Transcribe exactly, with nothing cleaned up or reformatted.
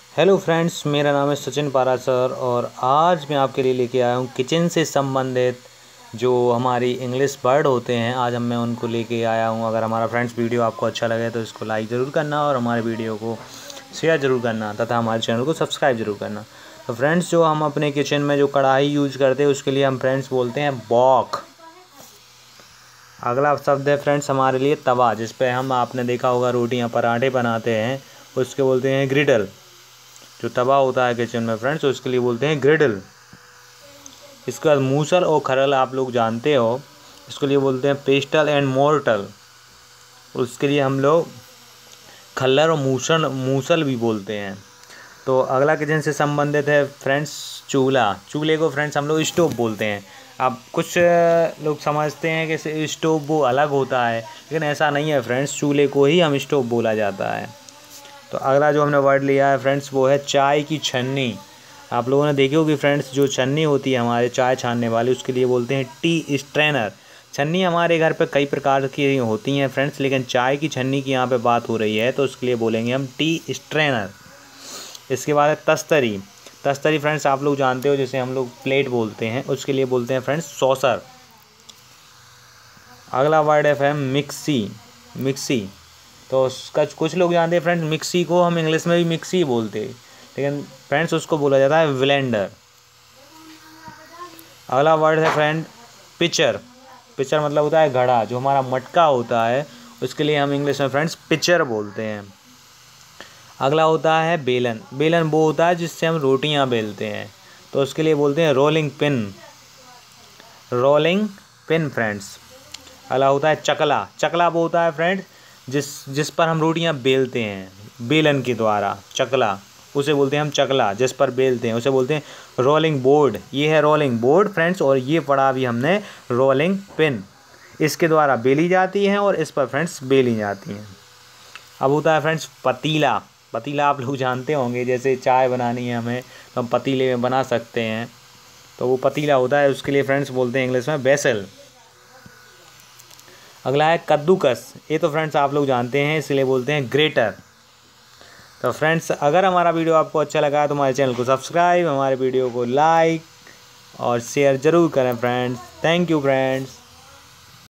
Hello friends, मेरा नाम है सचिन पारासर और आज मैं आपके लिए लेके आया हूँ किचन से संबंधित जो हमारी इंग्लिश वर्ड होते हैं। आज हम मैं उनको लेके आया हूँ। अगर हमारा फ्रेंड्स वीडियो आपको अच्छा लगे तो इसको लाइक ज़रूर करना और हमारे वीडियो को शेयर ज़रूर करना तथा हमारे चैनल को सब्सक्राइब ज़रूर करना। तो फ्रेंड्स, जो हम अपने किचन में जो कढ़ाई यूज करते हैं उसके लिए हम फ्रेंड्स बोलते हैं वॉक। अगला शब्द है फ्रेंड्स हमारे लिए तवा, जिस पे हम आपने देखा होगा रोटियां पराठे बनाते हैं, उसके बोलते हैं ग्रिडल। जो तवा होता है किचन में फ्रेंड्स उसके लिए बोलते हैं ग्रिडल। इसके बाद मूसल और खरल आप लोग जानते हो, इसके लिए बोलते हैं पेस्टल एंड मोर्टल। उसके लिए हम लोग खल्लर और मूसल मूसल भी बोलते हैं। तो अगला किचन से संबंधित है फ्रेंड्स चूल्हा। चूल्हे को फ्रेंड्स हम लोग स्टोव बोलते हैं। अब कुछ लोग समझते हैं कि स्टोव वो अलग होता है, लेकिन ऐसा नहीं है फ्रेंड्स, चूल्हे को ही हम स्टोव बोला जाता है। तो अगला जो हमने वर्ड लिया है फ्रेंड्स वो है चाय की छन्नी। आप लोगों ने देखी होगी फ्रेंड्स, जो छन्नी होती है हमारे चाय छानने वाली उसके लिए बोलते हैं टी स्ट्रेनर। छन्नी हमारे घर पे कई प्रकार की होती हैं फ्रेंड्स, लेकिन चाय की छन्नी की यहाँ पे बात हो रही है तो उसके लिए बोलेंगे हम टी स्ट्रेनर। इसके बाद है तस्तरी। तस्तरी फ्रेंड्स आप लोग जानते हो, जैसे हम लोग प्लेट बोलते हैं उसके लिए बोलते हैं फ्रेंड्स सॉसर। अगला वर्ड है फ्रेंड मिक्सी। मिक्सी तो उसका कुछ लोग जानते हैं फ्रेंड्स, मिक्सी को हम इंग्लिश में भी मिक्सी बोलते हैं, लेकिन फ्रेंड्स उसको बोला जाता है ब्लेंडर। अगला वर्ड है फ्रेंड पिचर। पिचर मतलब होता है घड़ा, जो हमारा मटका होता है उसके लिए हम इंग्लिश में फ्रेंड्स पिचर बोलते हैं। अगला होता है बेलन। बेलन वो होता है जिससे हम रोटियां बेलते हैं, तो उसके लिए बोलते हैं rolling pin. Rolling pin friends. अगला होता है चकला। चकला वो होता है फ्रेंड्स जिस जिस पर हम रोटियां बेलते हैं बेलन के द्वारा, चकला उसे बोलते हैं हम चकला। जिस पर बेलते हैं उसे बोलते हैं रोलिंग बोर्ड। ये है रोलिंग बोर्ड फ्रेंड्स, और ये पढ़ा भी हमने रोलिंग पिन। इसके द्वारा बेली जाती हैं और इस पर फ्रेंड्स बेली जाती हैं। अब होता है फ्रेंड्स पतीला। पतीला आप लोग जानते होंगे, जैसे चाय बनानी है हमें तो हम पतीले में बना सकते हैं, तो वो पतीला होता है, उसके लिए फ्रेंड्स बोलते हैं इंग्लिश में वेसल। अगला है कद्दूकस। ये तो फ्रेंड्स आप लोग जानते हैं, इसलिए बोलते हैं ग्रेटर। तो फ्रेंड्स, अगर हमारा वीडियो आपको अच्छा लगा तो हमारे चैनल को सब्सक्राइब, हमारे वीडियो को लाइक और शेयर ज़रूर करें फ्रेंड्स। Thank you friends.